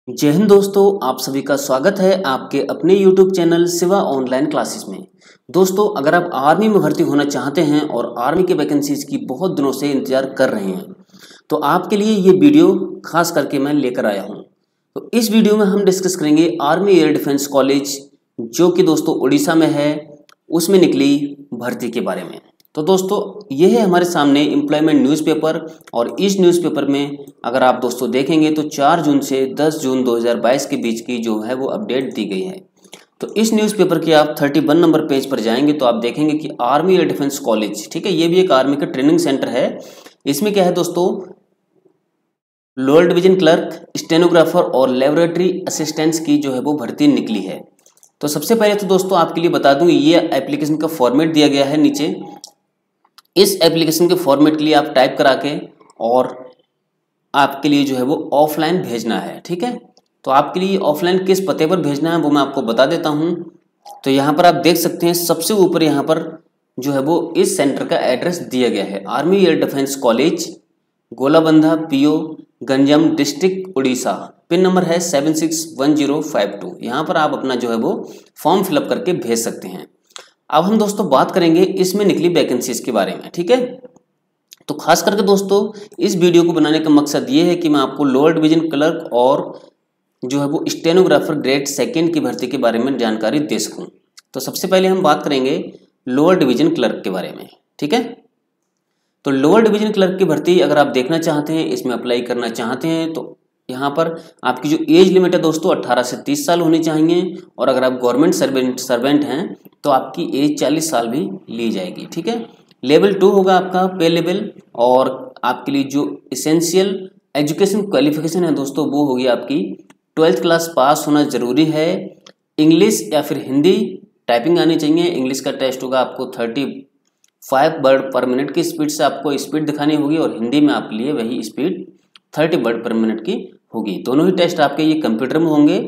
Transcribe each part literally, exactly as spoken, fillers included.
जय हिंद दोस्तों, आप सभी का स्वागत है आपके अपने YouTube channel Shiva online classes में। दोस्तों, अगर आप आर्मी में भर्ती होना चाहते हैं और आर्मी के वैकेंसीज की बहुत दिनों से इंतजार कर रहे हैं तो आपके लिए ये वीडियो खास करके मैं लेकर आया हूँ। तो इस वीडियो में हम डिस्कस करेंगे आर्मी एयर डिफेंस कॉलेज जो कि दोस्तों उड़ीसा में है, उसमें निकली भर्ती के बारे में। तो दोस्तों, ये है हमारे सामने एम्प्लॉयमेंट न्यूज़पेपर और इस न्यूज़पेपर में अगर आप दोस्तों देखेंगे तो चार जून से दस जून दो हज़ार बाईस के बीच की जो है वो अपडेट दी गई है। तो इस न्यूज़पेपर के आप इकतीस नंबर पेज पर जाएंगे तो आप देखेंगे कि आर्मी एयर डिफेंस कॉलेज, ठीक है, ये भी एक आर्मी का ट्रेनिंग सेंटर है। इसमें क्या है दोस्तों, लोअर डिवीजन क्लर्क, स्टेनोग्राफर और लेबोरेटरी असिस्टेंट्स की जो है वो भर्ती निकली है। तो सबसे पहले तो दोस्तों आपके लिए बता दूं, ये एप्लीकेशन का फॉर्मेट दिया गया है नीचे। इस एप्लीकेशन के फॉर्मेट के लिए आप टाइप करा के और आपके लिए जो है वो ऑफलाइन भेजना है, ठीक है। तो आपके लिए ऑफलाइन किस पते पर भेजना है वो मैं आपको बता देता हूँ। तो यहाँ पर आप देख सकते हैं सबसे ऊपर यहाँ पर जो है वो इस सेंटर का एड्रेस दिया गया है, army air defence college, Golabandha, PO, Ganjam district, Orissa. Pin number है seven six one zero five two. यहाँ पर आप अपना जो है वो फॉर्म फिलअप करके भेज सकते हैं। अब हम दोस्तों बात करेंगे इसमें निकली वैकेंसीज के बारे में, ठीक है। तो खास करके दोस्तों इस वीडियो को बनाने का मकसद ये है कि मैं आपको लोअर डिवीजन क्लर्क और जो है वो स्टेनोग्राफर ग्रेड सेकंड की भर्ती के बारे में जानकारी दे सकूं। तो सबसे पहले हम बात करेंगे लोअर डिवीजन क्लर्क के बारे में, ठीक है। तो लोअर डिवीजन क्लर्क की भर्ती अगर आप देखना चाहते हैं, इसमें अप्लाई करना चाहते हैं तो यहाँ पर आपकी जो एज लिमिट है दोस्तों अट्ठारह से तीस साल होनी चाहिए। और अगर आप गवर्नमेंट सर्वेंट सर्वेंट हैं तो आपकी एज चालीस साल भी ली जाएगी, ठीक है। लेवल टू होगा आपका पे लेवल, और आपके लिए जो इसेंशियल एजुकेशन क्वालिफिकेशन है दोस्तों वो होगी आपकी ट्वेल्थ क्लास पास होना जरूरी है। इंग्लिश या फिर हिंदी टाइपिंग आनी चाहिए। इंग्लिश का टेस्ट होगा आपको thirty five word per minute की स्पीड से आपको स्पीड दिखानी होगी, और हिंदी में आपके लिए वही speed thirty word per minute की होगी। दोनों ही टेस्ट आपके ये कंप्यूटर में होंगे।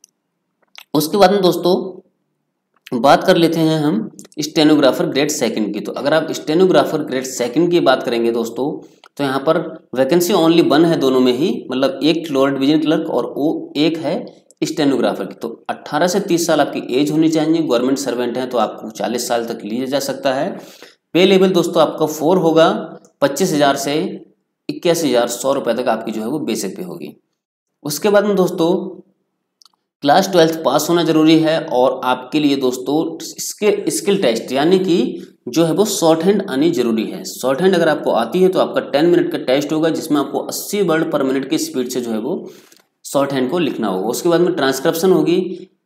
उसके बाद में दोस्तों बात कर लेते हैं हम स्टेनोग्राफर ग्रेड सेकंड की। तो अगर आप स्टेनोग्राफर ग्रेड सेकंड की बात करेंगे दोस्तों तो यहाँ पर वैकेंसी ओनली वन है दोनों में ही, मतलब एक लोअर डिवीजन क्लर्क और वो एक है स्टेनोग्राफर की। तो अट्ठारह से तीस साल आपकी एज होनी चाहिए। गवर्नमेंट सर्वेंट हैं तो आपको चालीस साल तक लिया जा सकता है। पे लेवल दोस्तों आपका फोर होगा, पच्चीस हजार से इक्यासी हजार सौ रुपए तक आपकी जो है वो बेसिक पे होगी। उसके बाद में दोस्तों क्लास ट्वेल्थ पास होना जरूरी है, और आपके लिए दोस्तों इसके स्किल टेस्ट यानी कि जो है वो शॉर्ट हैंड आनी जरूरी है। शॉर्ट हैंड अगर आपको आती है तो आपका टेन मिनट का टेस्ट होगा जिसमें आपको अस्सी वर्ड पर मिनट की स्पीड से जो है वो शॉर्ट हैंड को लिखना होगा। उसके बाद में ट्रांसक्रिप्शन होगी।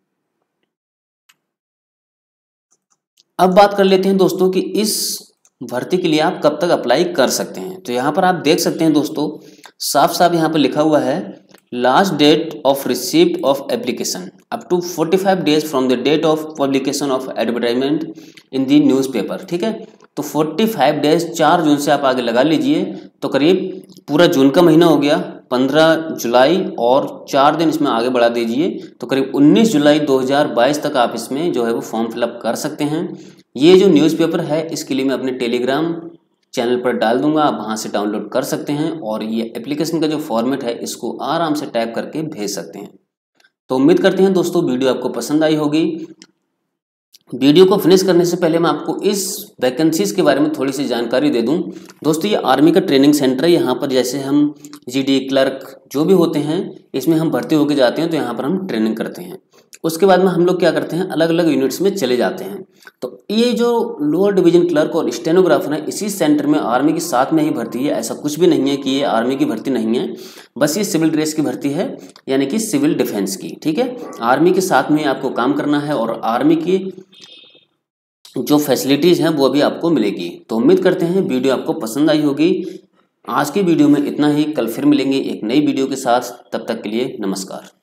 अब बात कर लेते हैं दोस्तों कि इस भर्ती के लिए आप कब तक अप्लाई कर सकते हैं। तो यहाँ पर आप देख सकते हैं दोस्तों साफ साफ यहाँ पर लिखा हुआ है last date of receipt of application up to forty five days from the date of publication of advertisement in the newspaper, ठीक है। तो फोर्टी फाइव डेज चार जून से आप आगे लगा लीजिए तो करीब पूरा जून का महीना हो गया, पंद्रह जुलाई और चार दिन इसमें आगे बढ़ा दीजिए तो करीब उन्नीस जुलाई दो हज़ार बाईस तक आप इसमें जो है वो फॉर्म फिलअप कर सकते हैं। ये जो न्यूज़पेपर है इसके लिए मैं अपने टेलीग्राम चैनल पर डाल दूंगा, आप वहां से डाउनलोड कर सकते हैं और ये एप्लीकेशन का जो फॉर्मेट है इसको आराम से टाइप करके भेज सकते हैं। तो उम्मीद करते हैं दोस्तों वीडियो आपको पसंद आई होगी। वीडियो को फिनिश करने से पहले मैं आपको इस वैकेंसीज के बारे में थोड़ी सी जानकारी दे दूं। दोस्तों ये आर्मी का ट्रेनिंग सेंटर है। यहाँ पर जैसे हम जीडी क्लर्क जो भी होते हैं इसमें हम भर्ती होकर जाते हैं तो यहाँ पर हम ट्रेनिंग करते हैं। उसके बाद में हम लोग क्या करते हैं, अलग अलग यूनिट्स में चले जाते हैं। तो ये जो लोअर डिवीजन क्लर्क और स्टेनोग्राफर है इसी सेंटर में आर्मी के साथ में ही भर्ती है। ऐसा कुछ भी नहीं है कि ये आर्मी की भर्ती नहीं है, बस ये सिविल ड्रेस की भर्ती है यानी कि सिविल डिफेंस की, ठीक है। आर्मी के साथ में आपको काम करना है और आर्मी की जो फैसिलिटीज़ हैं वो भी आपको मिलेगी। तो उम्मीद करते हैं वीडियो आपको पसंद आई होगी। आज की वीडियो में इतना ही, कल फिर मिलेंगे एक नई वीडियो के साथ। तब तक के लिए नमस्कार।